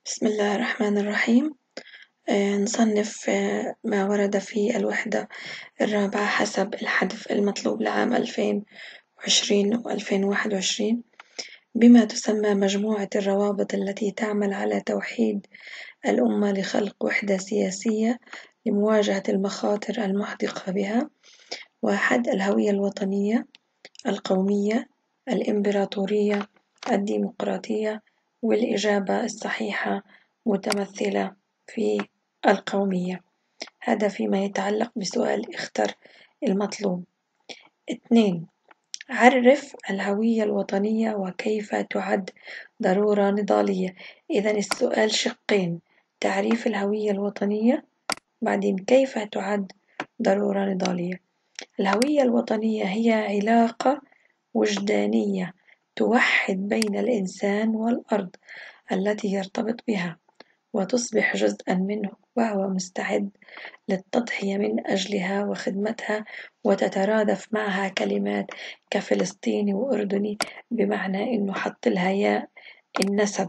بسم الله الرحمن الرحيم. نصنف ما ورد في الوحدة الرابعة حسب الحذف المطلوب لعام 2020 و 2021 بما تسمى مجموعة الروابط التي تعمل على توحيد الأمة لخلق وحدة سياسية لمواجهة المخاطر المحدقة بها. 1. الهوية الوطنية، القومية، الإمبراطورية، الديمقراطية. والإجابة الصحيحة متمثلة في القومية. هذا فيما يتعلق بسؤال اختر المطلوب. 2. عرف الهوية الوطنية وكيف تعد ضرورة نضالية. إذا السؤال شقين: تعريف الهوية الوطنية، بعدين كيف تعد ضرورة نضالية. الهوية الوطنية هي علاقة وجدانية توحد بين الإنسان والأرض التي يرتبط بها وتصبح جزءا منه، وهو مستعد للتضحية من أجلها وخدمتها، وتترادف معها كلمات كفلسطيني وأردني بمعنى إنه حط لها ياء النسب.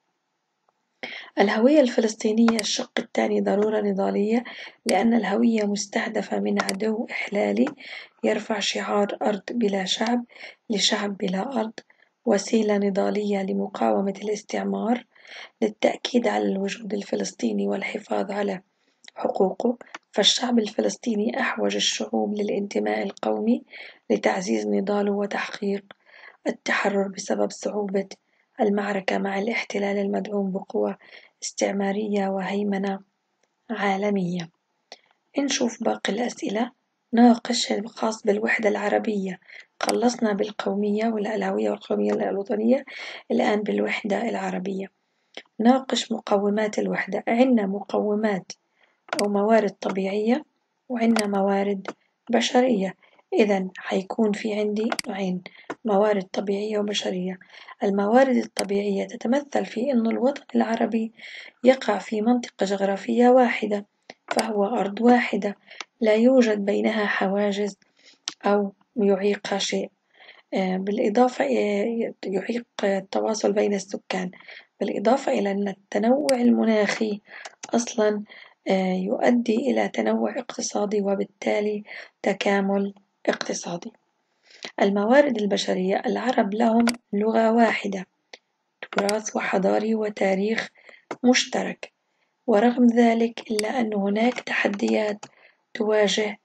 الهوية الفلسطينية الشق الثاني ضرورة نضالية، لأن الهوية مستهدفة من عدو إحلالي يرفع شعار أرض بلا شعب لشعب بلا أرض، وسيلة نضالية لمقاومة الاستعمار، للتأكيد على الوجود الفلسطيني والحفاظ على حقوقه. فالشعب الفلسطيني أحوج الشعوب للانتماء القومي لتعزيز نضاله وتحقيق التحرر بسبب صعوبة المعركة مع الاحتلال المدعوم بقوى استعمارية وهيمنة عالمية. نشوف باقي الأسئلة. ناقش الخاص بالوحدة العربية. خلصنا بالقومية والهوية والقومية الوطنية، الآن بالوحدة العربية. ناقش مقومات الوحدة. عندنا مقومات أو موارد طبيعية، وعندنا موارد بشرية. إذا حيكون في عندي نوعين: موارد طبيعية وبشرية. الموارد الطبيعية تتمثل في أن الوطن العربي يقع في منطقة جغرافية واحدة، فهو أرض واحدة لا يوجد بينها حواجز أو يعيقها شيء. بالإضافة يعيق التواصل بين السكان، بالإضافة إلى أن التنوع المناخي أصلا يؤدي إلى تنوع اقتصادي وبالتالي تكامل اقتصادي. الموارد البشرية: العرب لهم لغة واحدة، تراث وحضاري وتاريخ مشترك، ورغم ذلك إلا أن هناك تحديات تواجه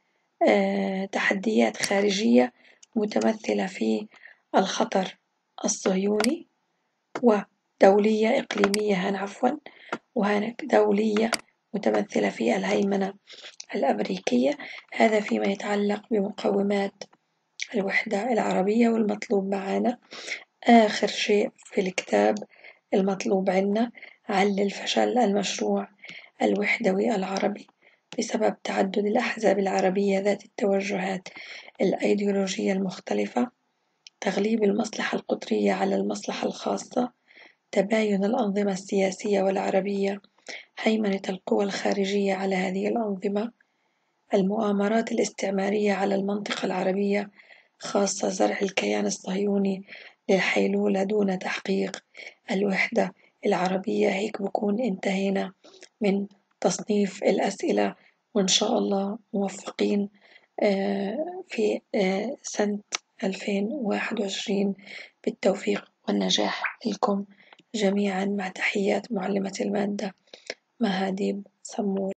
تحديات خارجية متمثلة في الخطر الصهيوني، ودولية إقليمية وهناك دولية متمثلة في الهيمنة الأمريكية. هذا فيما يتعلق بمقومات الوحدة العربية. والمطلوب معنا آخر شيء في الكتاب المطلوب عنا: علل فشل المشروع الوحدوي العربي بسبب تعدد الأحزاب العربية ذات التوجهات الأيديولوجية المختلفة، تغليب المصلحة القطرية على المصلحة الخاصة، تباين الأنظمة السياسية والعربية، هيمنة القوى الخارجية على هذه الأنظمة، المؤامرات الاستعمارية على المنطقة العربية، خاصة زرع الكيان الصهيوني للحيلولة دون تحقيق الوحدة العربية. هيك بكون انتهينا من تصنيف الأسئلة، وإن شاء الله موفقين في سنة 2021 بالتوفيق والنجاح لكم جميعا، مع تحيات معلمة المادة مهاديب سمور.